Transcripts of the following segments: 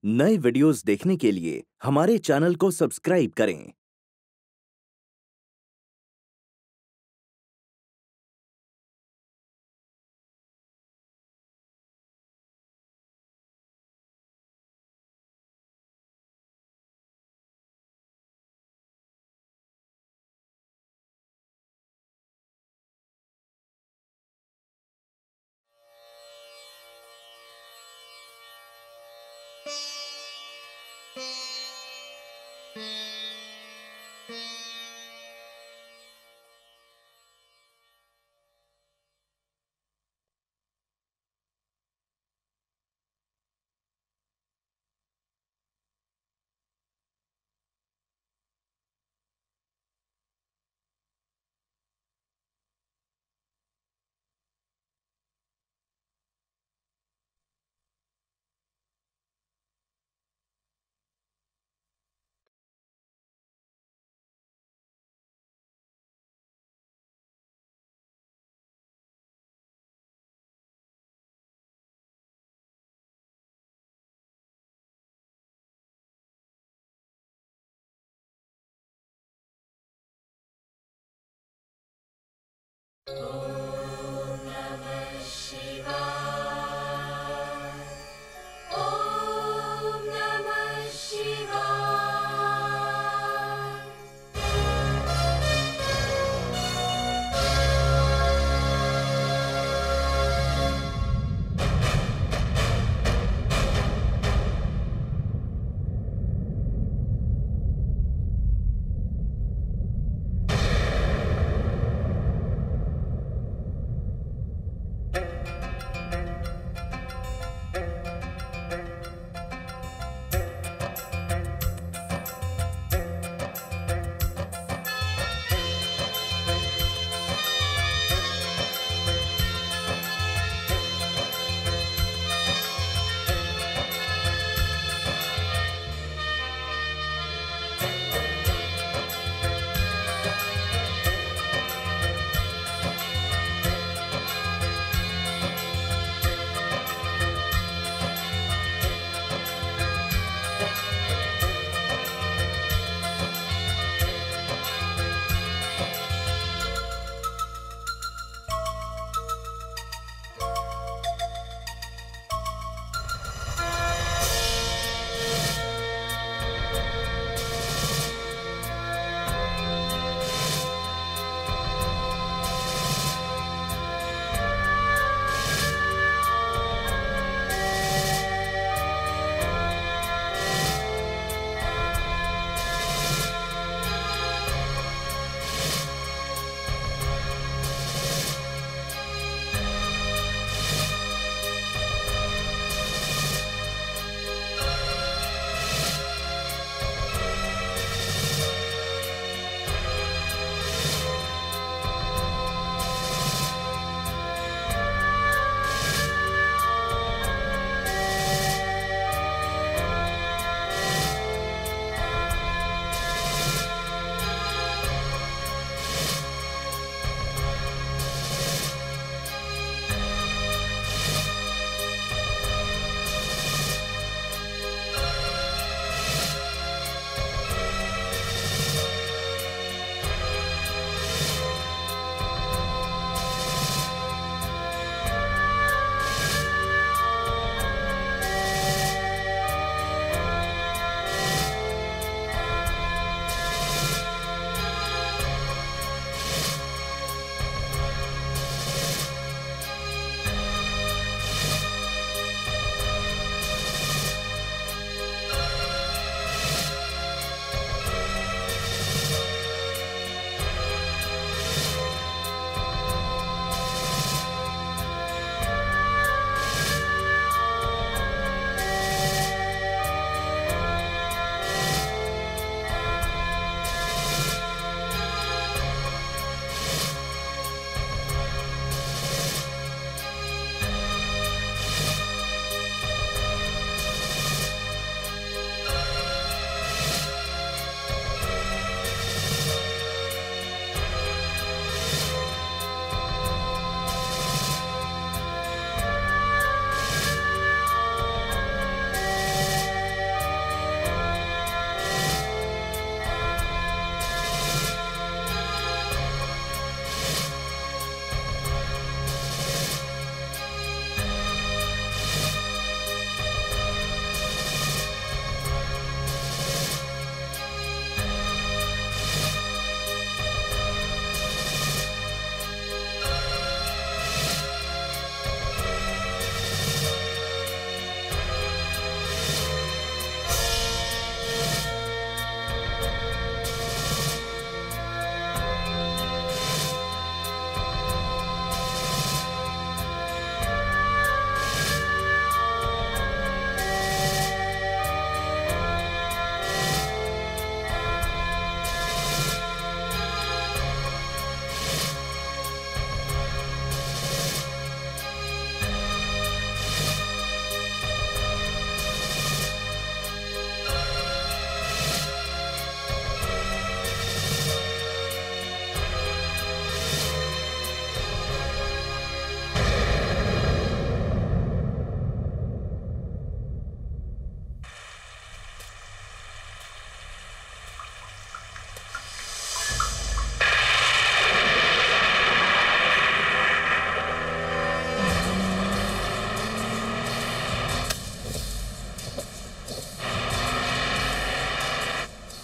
नए वीडियोस देखने के लिए हमारे चैनल को सब्सक्राइब करें।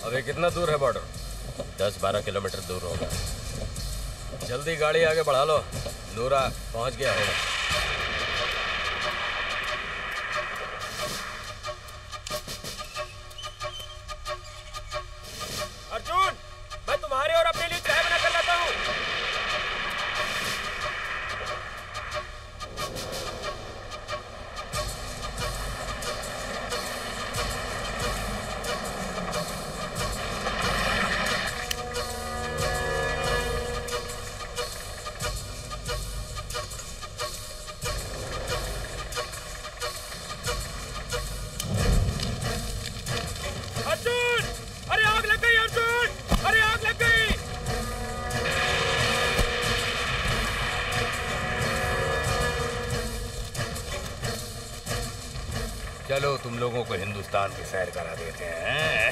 अभी कितना दूर है बॉर्डर? 10-12 किलोमीटर दूर होगा। जल्दी गाड़ी आगे बढ़ा लो, नूरा पहुंच गया होगा। अर्जुन, मैं तुम्हारे और अपने लिए चाय बना कर लाता हूँ। चलो तुम लोगों को हिंदुस्तान की सैर करा देते हैं।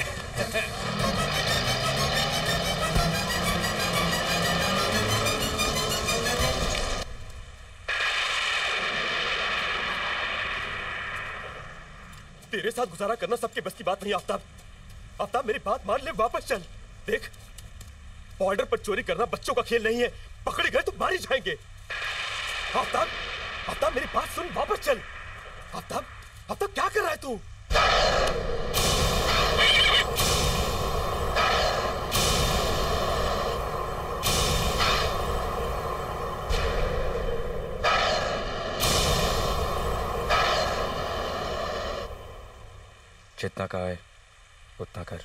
तेरे साथ गुजारा करना सबके बस की बात नहीं आफ्ताब। आफ्ताब मेरी बात मान ले, वापस चल। देख, बॉर्डर पर चोरी करना बच्चों का खेल नहीं है। पकड़े गए तो मारी जाएंगे। आफ्ताब, आफ्ताब मेरी बात सुन, वापस चल। आफ्ताब, आफ्ताब क्या कर रहा है तू? जितना कहा है उतना कर।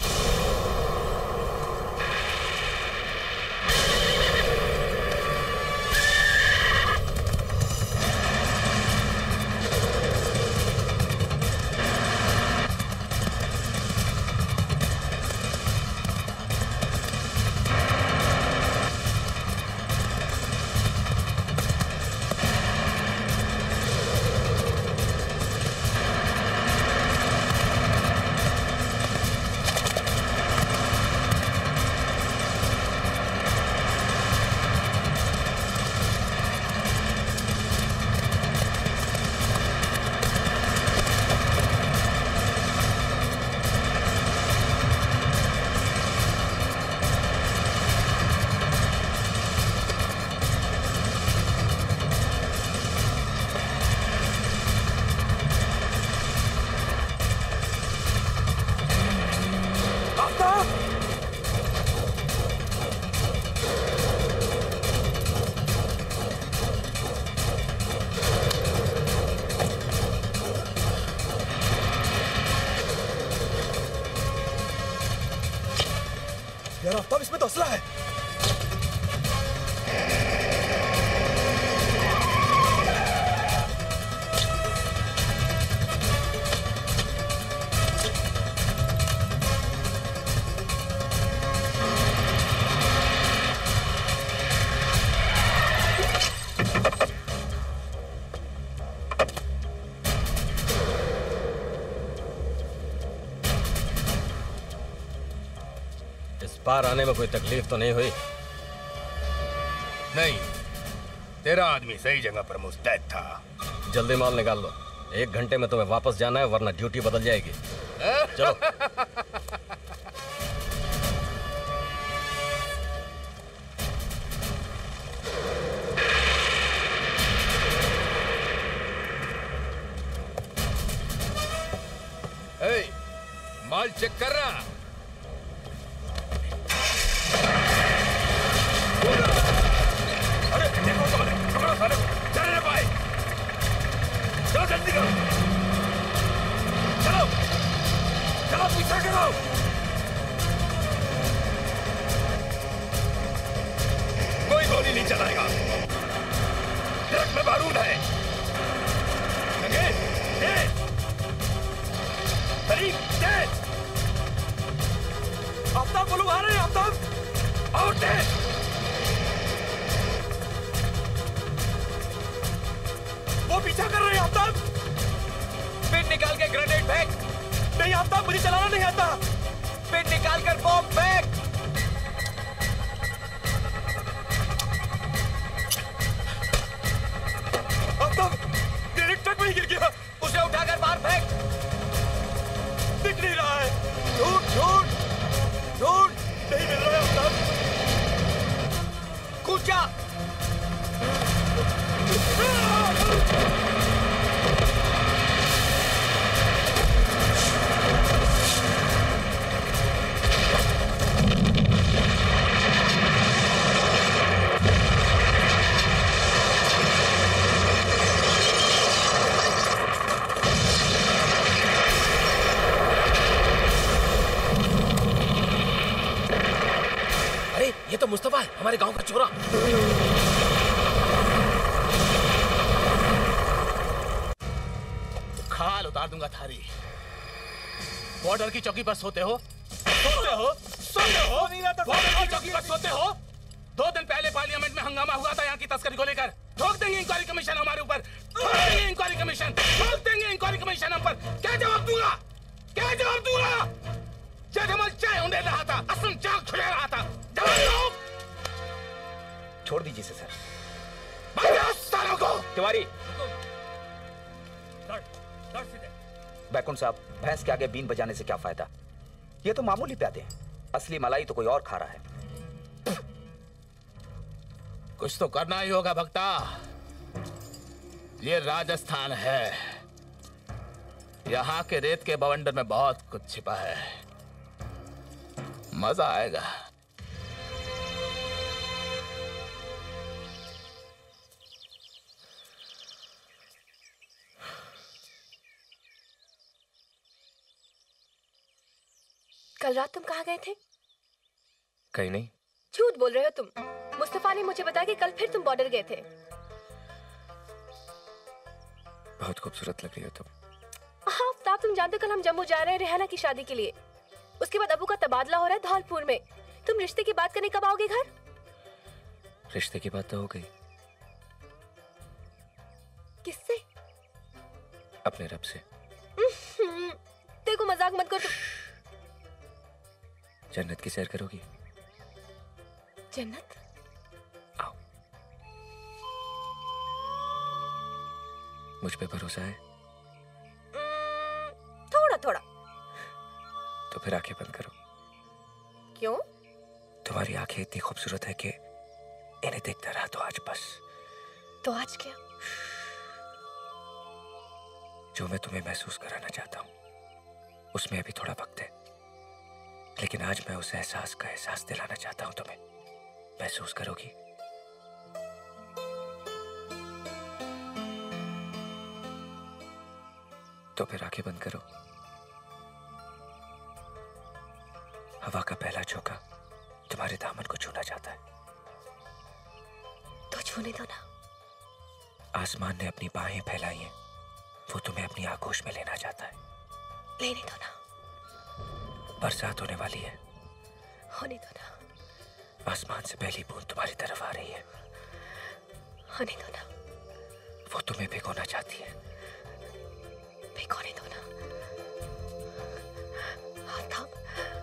यार आफ्ताब, इसमें तो असला है। पार आने में कोई तकलीफ तो नहीं हुई? नहीं, तेरा आदमी सही जगह पर मुस्तैद था। जल्दी माल निकाल लो, 1 घंटे में तुम्हें वापस जाना है, वरना ड्यूटी बदल जाएगी। चलो। माल चेक कर रहा। अरे देखो तो पकड़ो साले, चल रे भाई, चलो जल्दी करो, चलो चलो पीछा करो। कोई गोली नहीं चलाएगा, ट्रक में बारूद है। लगे तेज, करीब तेज। आफ्ताब, वो लोग आ रहे हैं। आफ्ताब, और तेज। वो पीछा कर रहे हैं। आफ्ताब, पिन निकाल के ग्रेनेड फेंक। नहीं आफ्ताब, मुझे चलाना नहीं आता। पिन निकाल कर बॉम्ब फेंक। आफ्ताब, ग्रेनेड ट्रक में ही गिर गया। उसे उठाकर बाहर फेंक। दिख नहीं रहा है। झूठ झूठ। मुस्तफा है, हमारे गांव का चोरा। खाल उतार दूंगा थारी। बॉर्डर की चौकी पर सोते हो, सोते हो, सोते हो, बॉर्डर की चौकी पर सोते हो। 2 दिन पहले पार्लियामेंट में हंगामा हुआ था यहाँ की तस्करी को लेकर। ठोक देंगे इंक्वायरी कमीशन हमारे ऊपर, ठोक देंगे इंक्वायरी कमीशन, ठोक देंगे इंक्वायरी कमीशन हम पर। क्या जवाब दूंगा, क्या जवाब दूंगा? जजमल चाय उन्हें रहा था, असम चाक छुड़ा रहा था। जवाब दो। छोड़ दीजिए इसे सर। भाई सालों को तिवारी। बैकुंठ साहब, भैंस के आगे बीन बजाने से क्या फायदा? ये तो मामूली प्यादे हैं, असली मलाई तो कोई और खा रहा है। कुछ तो करना ही होगा भक्ता। ये राजस्थान है, यहाँ के रेत के बवंडर में बहुत कुछ छिपा है, मजा आएगा। कल रात तुम कहाँ गए थे? कहीं नहीं। झूठ बोल रहे हो तुम। मुस्तफा ने मुझे बताया कि कल फिर तुम बॉर्डर गए थे। बहुत खूबसूरत लग रही हो तुम। आफ्ताब, तुम जानते हो कल हम जम्मू जा रहे हैं रेहाना की शादी के लिए। उसके बाद अबू का तबादला हो रहा है धौलपुर में। तुम रिश्ते की बात करने कब आओगे घर? रिश्ते की बात तो हो गई। किससे? अपने रब से। देखो मजाक मत करो। जन्नत की सैर करोगी? जन्नत? आओ। मुझ पे भरोसा है? थोड़ा थोड़ा। तो फिर आंखें बंद करो। क्यों? तुम्हारी आंखें इतनी खूबसूरत है कि इन्हें देखता रहा तो आज बस। तो आज क्या? जो मैं तुम्हें महसूस कराना चाहता हूं उसमें अभी थोड़ा वक्त है, लेकिन आज मैं उस एहसास का एहसास दिलाना चाहता हूं तुम्हें। महसूस करोगी? तो फिर आंखें बंद करो। हवा का पहला झोंका तुम्हारे दामन को छूना चाहता है। तो छूने दो ना। आसमान ने अपनी बाहें फैलाई हैं, वो तुम्हें अपनी आगोश में लेना चाहता है। लेने दो ना। बरसात होने वाली है। होने दो ना। आसमान से पहली बूंद तुम्हारी तरफ आ रही है। होने दो ना। वो तुम्हें भिगोना चाहती है। भिगोने दो ना। आफताब।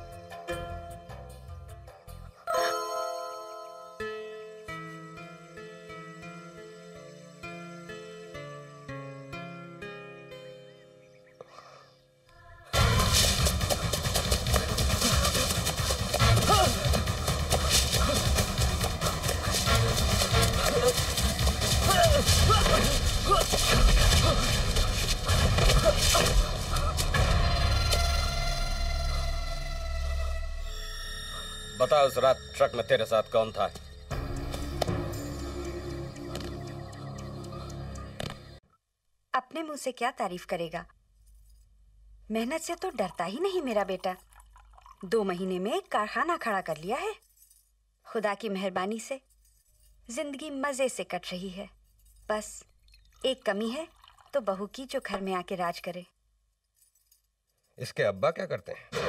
बता, उस रात ट्रक में तेरे साथ कौन था? अपने मुंह से क्या तारीफ करेगा? मेहनत से तो डरता ही नहीं मेरा बेटा। 2 महीने में कारखाना खड़ा कर लिया है। खुदा की मेहरबानी से जिंदगी मजे से कट रही है। बस एक कमी है तो बहू की, जो घर में आके राज करे। इसके अब्बा क्या करते हैं?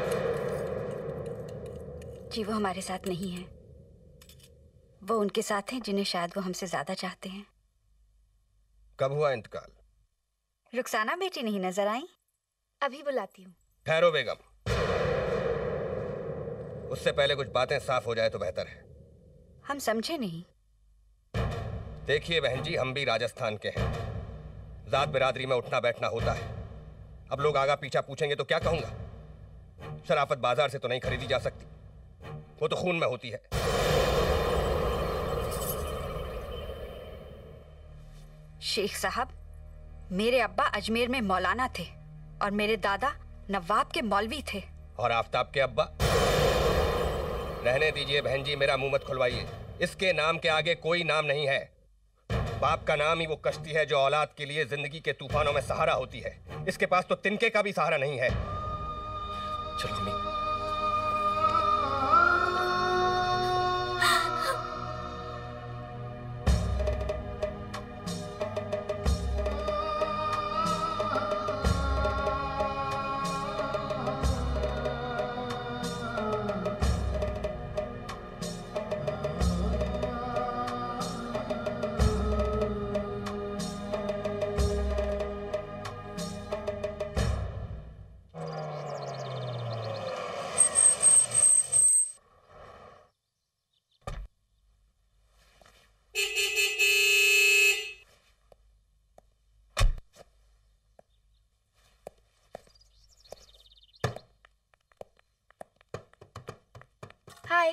जी वो हमारे साथ नहीं है। वो उनके साथ हैं जिन्हें शायद वो हमसे ज्यादा चाहते हैं। कब हुआ इंतकाल? रुखसाना बेटी नहीं नजर आई? अभी बुलाती हूँ। ठहरो बेगम, उससे पहले कुछ बातें साफ हो जाए तो बेहतर है। हम समझे नहीं। देखिए बहन जी, हम भी राजस्थान के हैं। जात बिरादरी में उठना बैठना होता है। अब लोग आगा पीछा पूछेंगे तो क्या कहूंगा? शराफत बाजार से तो नहीं खरीदी जा सकती, वो तो खून में होती है। शेख साहब, मेरे अब्बा अजमेर में मौलाना थे और मेरे दादा नवाब के मौलवी थे। और आफताब के अब्बा? रहने दीजिए बहन जी, मेरा मुंह मत खुलवाइए। इसके नाम के आगे कोई नाम नहीं है। बाप का नाम ही वो कश्ती है जो औलाद के लिए जिंदगी के तूफानों में सहारा होती है। इसके पास तो तिनके का भी सहारा नहीं है। चलो अम्मी। Hi.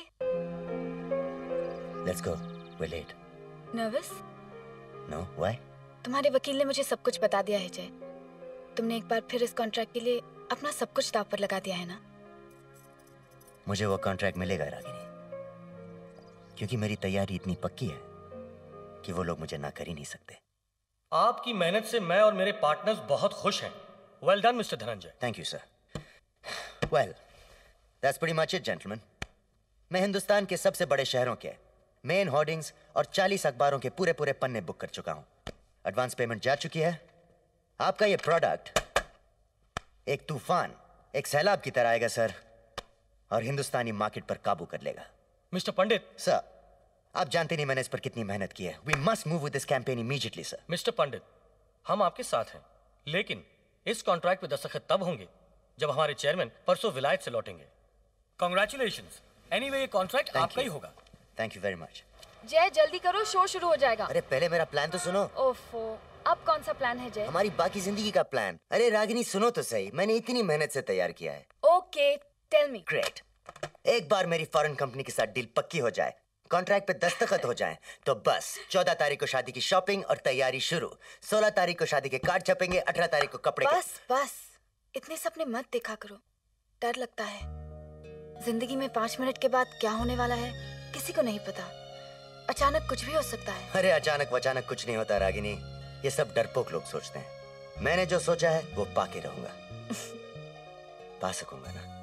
Let's go. We're late. Nervous? No, why? तुम्हारे वकील ने मुझे सब कुछ बता दिया है जय। तुमने एक बार फिर इस कॉन्ट्रैक्ट के लिए अपना सब कुछ दांव पर लगा दिया है ना? मुझे वो कॉन्ट्रैक्ट मिलेगा रागिनी, क्योंकि मेरी तैयारी इतनी पक्की है कि वो लोग मुझे ना कर ही नहीं सकते। आपकी मेहनत से मैं और मेरे पार्टनर्स बहुत खुश हैं। Well done mister Dhananjay. Thank you sir. Well, that's pretty much it gentleman. मैं हिंदुस्तान के सबसे बड़े शहरों के मेन होर्डिंग्स और 40 अखबारों के पूरे पूरे पन्ने बुक कर चुका हूं। एडवांस पेमेंट जा चुकी है। आपका ये प्रोडक्ट एक तूफान, एक सैलाब की तरह आएगा सर, और हिंदुस्तानी मार्केट पर काबू कर लेगा। मिस्टर पंडित। सर, आप जानते नहीं मैंने इस पर कितनी मेहनत की है। We must move with this campaign immediately sir. Mister Pandit, हम आपके साथ हैं, लेकिन इस कॉन्ट्रैक्ट पे दस्तखत तब होंगे जब हमारे चेयरमैन परसों विलायत से लौटेंगे। कांग्रेचुलेशंस। एनीवे ये कॉन्ट्रैक्ट आपका ही होगा। Thank you very much. Jai जल्दी करो, शो शुरू हो जाएगा। अरे पहले मेरा प्लान तो सुनो। ओफो, अब कौन सा प्लान है जय? हमारी बाकी जिंदगी का प्लान। अरे रागिनी सुनो तो सही, मैंने इतनी मेहनत से तैयार किया है। Okay, tell me. ग्रेट। एक बार मेरी फॉरेन कंपनी के साथ डील पक्की हो जाए, कॉन्ट्रैक्ट पे दस्तखत हो जाएं, तो बस 14 तारीख को शादी की शॉपिंग और तैयारी शुरू। 16 तारीख को शादी के कार्ड छपेंगे, 18 तारीख को कपड़े बस इतने सपने मत देखा करो, डर लगता है। जिंदगी में 5 मिनट के बाद क्या होने वाला है किसी को नहीं पता। अचानक कुछ भी हो सकता है। अरे अचानक वचानक कुछ नहीं होता रागिनी, ये सब डरपोक लोग सोचते हैं। मैंने जो सोचा है वो पाके रहूंगा। पा सकूंगा ना?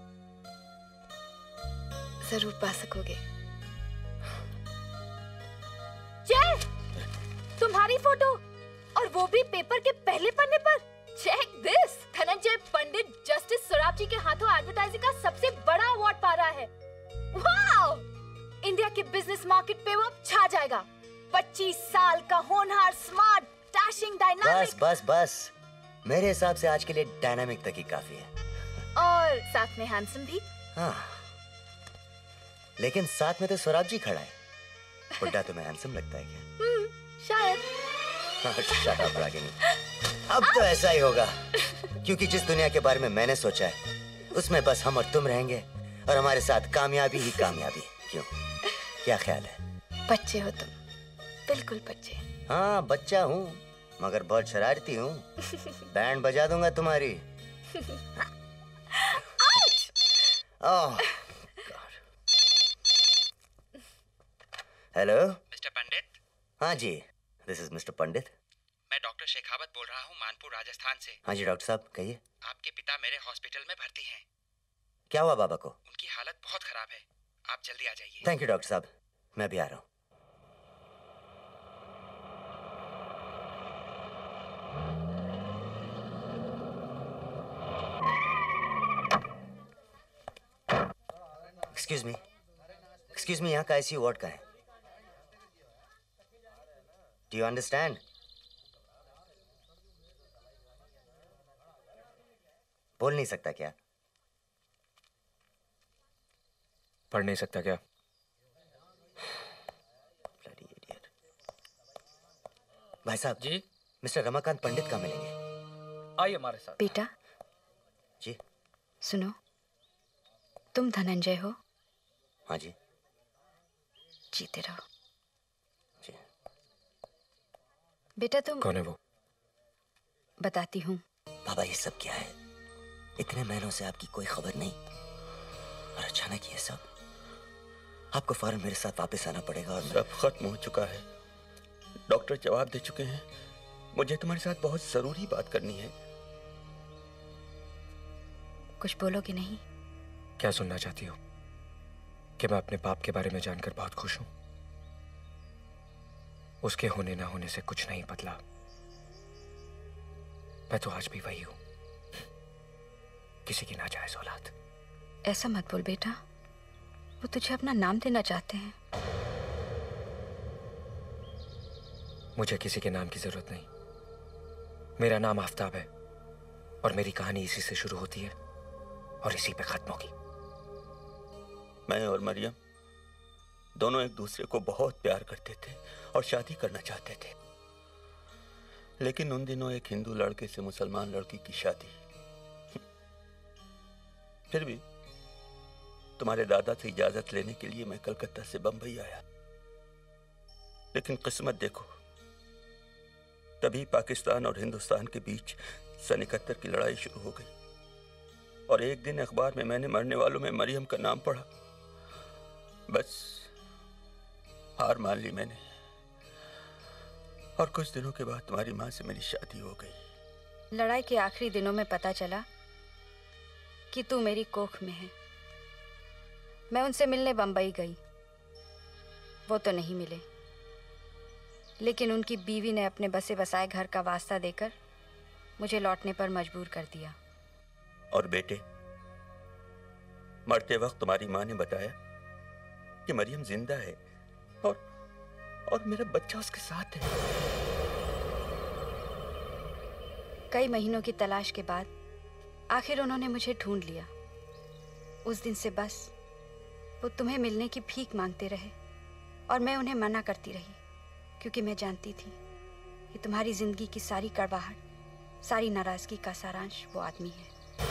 जरूर पा सकोगे। जय, तुम्हारी फोटो, और वो भी पेपर के पहले पन्ने पर। Check this, Dhananjay Pandit justice Sorab ji के हाथों एडवर्टाइजिंग का सबसे बड़ा अवार्ड पा रहा है। वाओ! इंडिया के बिजनेस मार्केट पे वो छा जाएगा। 25 साल का होनहार, स्मार्ट, डैशिंग, डायनामिक। बस मेरे हिसाब से आज के लिए डायनामिक तक ही काफी है। और साथ में हैंडसम भी। हाँ, लेकिन साथ में तो सोराब जी खड़ा है। बुड्ढा तुम्हें हैंडसम लगता है क्या? शायद। Shut up Ragini. अब तो ऐसा ही होगा, क्योंकि जिस दुनिया के बारे में मैंने सोचा है उसमें बस हम और तुम रहेंगे, और हमारे साथ कामयाबी ही कामयाबी। क्यों, क्या ख्याल है? बच्चे हो तुम, बिल्कुल बच्चे। हाँ बच्चा हूँ, मगर बहुत शरारती हूँ। बैंड बजा दूंगा तुम्हारी। Oh hello mister Pandit. हाँ जी, दिस इज मिस्टर पंडित। मैं डॉक्टर शेखावत बोल रहा हूँ, मानपुर राजस्थान से। हाँ जी डॉक्टर साहब, कहिए। आपके पिता मेरे हॉस्पिटल में भर्ती हैं। क्या हुआ बाबा को? उनकी हालत बहुत खराब है, आप जल्दी आ जाइए। थैंक यू डॉक्टर साहब, मैं भी आ रहा हूँ। एक्सक्यूज मी, यहाँ का आईसीयू वार्ड का है? Do you understand? बोल नहीं सकता क्या? पढ़ नहीं सकता क्या? Bloody idiot. भाई साहब जी। मिस्टर रमाकांत पंडित कहाँ मिलेंगे? आइए हमारे साथ। बेटा जी। सुनो, तुम धनंजय हो? हाँ जी। जीते रहो। जी। बेटा तुम कौन है वो? बताती हूँ। बाबा ये सब क्या है? इतने महीनों से आपकी कोई खबर नहीं, और अचानक ये सब। आपको फौरन मेरे साथ वापस आना पड़ेगा। और सब खत्म हो चुका है, डॉक्टर जवाब दे चुके हैं। मुझे तुम्हारे साथ बहुत जरूरी बात करनी है। कुछ बोलोगे नहीं? क्या सुनना चाहती हो? कि मैं अपने बाप के बारे में जानकर बहुत खुश हूं। उसके होने ना होने से कुछ नहीं बदला। मैं तो आज भी वही हूं, किसी की नाजायज औलाद। ऐसा मत बोल बेटा, वो तुझे अपना नाम देना चाहते हैं। मुझे किसी के नाम की जरूरत नहीं। मेरा नाम आफताब है, और मेरी कहानी इसी से शुरू होती है और इसी पे खत्म होगी। मैं और मरियम दोनों एक दूसरे को बहुत प्यार करते थे और शादी करना चाहते थे, लेकिन उन दिनों एक हिंदू लड़के से मुसलमान लड़की की शादी। फिर भी तुम्हारे दादा से इजाजत लेने के लिए मैं कलकत्ता से बंबई आया, लेकिन किस्मत देखो, तभी पाकिस्तान और हिंदुस्तान के बीच सन 71 की लड़ाई शुरू हो गई और एक दिन अखबार में मैंने मरने वालों में मरियम का नाम पढ़ा। बस हार मान ली मैंने और कुछ दिनों के बाद तुम्हारी माँ से मेरी शादी हो गई। लड़ाई के आखिरी दिनों में पता चला कि तू मेरी कोख में है। मैं उनसे मिलने बंबई गई, वो तो नहीं मिले, लेकिन उनकी बीवी ने अपने बसे बसाए घर का वास्ता देकर मुझे लौटने पर मजबूर कर दिया। और बेटे, मरते वक्त तुम्हारी माँ ने बताया कि मरियम जिंदा है और मेरा बच्चा उसके साथ है। कई महीनों की तलाश के बाद आखिर उन्होंने मुझे ढूंढ लिया। उस दिन से बस वो तुम्हें मिलने की भीख मांगते रहे और मैं उन्हें मना करती रही, क्योंकि मैं जानती थी कि तुम्हारी जिंदगी की सारी कड़वाहट, सारी नाराजगी का सारांश वो आदमी है।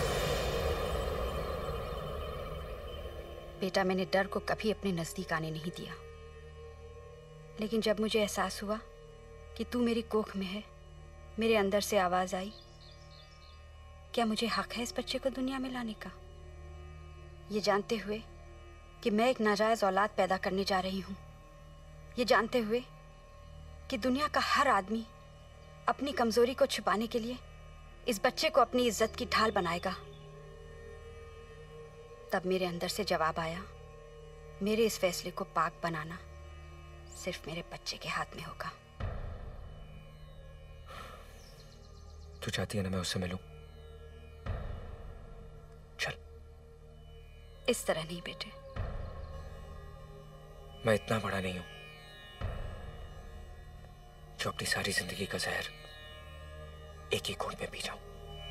बेटा, मैंने डर को कभी अपने नजदीक आने नहीं दिया, लेकिन जब मुझे एहसास हुआ कि तू मेरी कोख में है, मेरे अंदर से आवाज आई, क्या मुझे हक है इस बच्चे को दुनिया में लाने का? ये जानते हुए कि मैं एक नाजायज औलाद पैदा करने जा रही हूँ, ये जानते हुए कि दुनिया का हर आदमी अपनी कमजोरी को छुपाने के लिए इस बच्चे को अपनी इज्जत की ढाल बनाएगा, तब मेरे अंदर से जवाब आया, मेरे इस फैसले को पाक बनाना सिर्फ मेरे बच्चे के हाथ में होगा। तू चाहती है ना मैं उससे मिलूं? चल। इस तरह नहीं बेटे। मैं इतना बड़ा नहीं हूं जो अपनी सारी जिंदगी का जहर एक ही घूंट में पी जाऊं।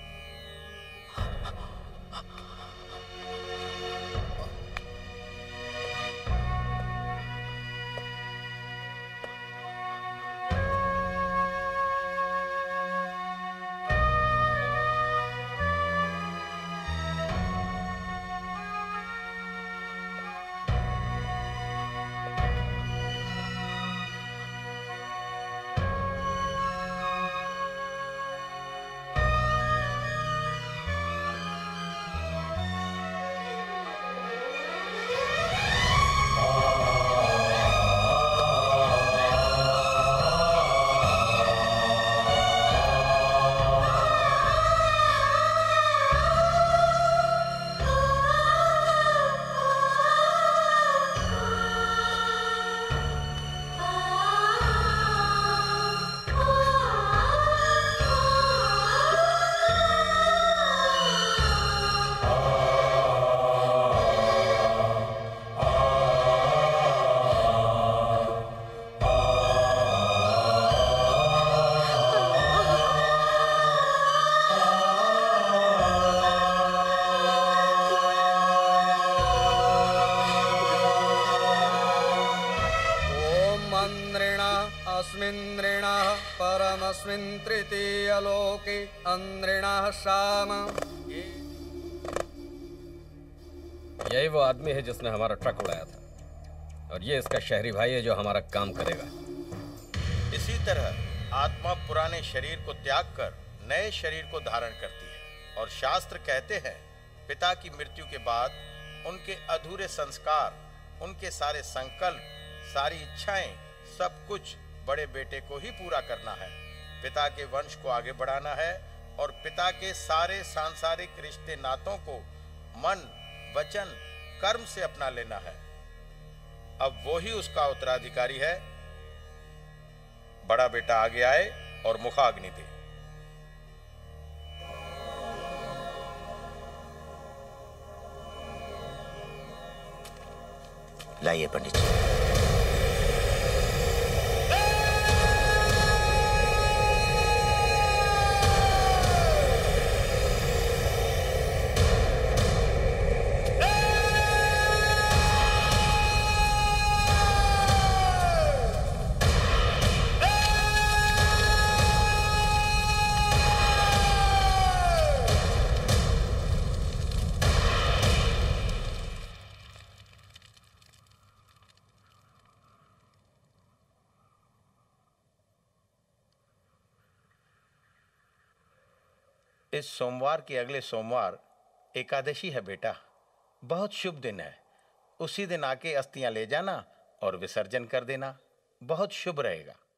तृतीयलोके अंद्रिणः शाम। यही वो आदमी है जिसने हमारा ट्रक उड़ाया था, और ये इसका शहरी भाई है जो हमारा काम करेगा। इसी तरह आत्मा पुराने शरीर को त्याग कर नए शरीर को धारण करती है, और शास्त्र कहते हैं पिता की मृत्यु के बाद उनके अधूरे संस्कार, उनके सारे संकल्प, सारी इच्छाएं, सब कुछ बड़े बेटे को ही पूरा करना है। पिता के वंश को आगे बढ़ाना है और पिता के सारे सांसारिक रिश्ते नातों को मन, वचन, कर्म से अपना लेना है। अब वो ही उसका उत्तराधिकारी है। बड़ा बेटा आगे आए और मुखाग्नि दे। लाइए पंडित जी। इस सोमवार के अगले सोमवार एकादशी है बेटा, बहुत शुभ दिन है। उसी दिन आके अस्थियां ले जाना और विसर्जन कर देना, बहुत शुभ रहेगा।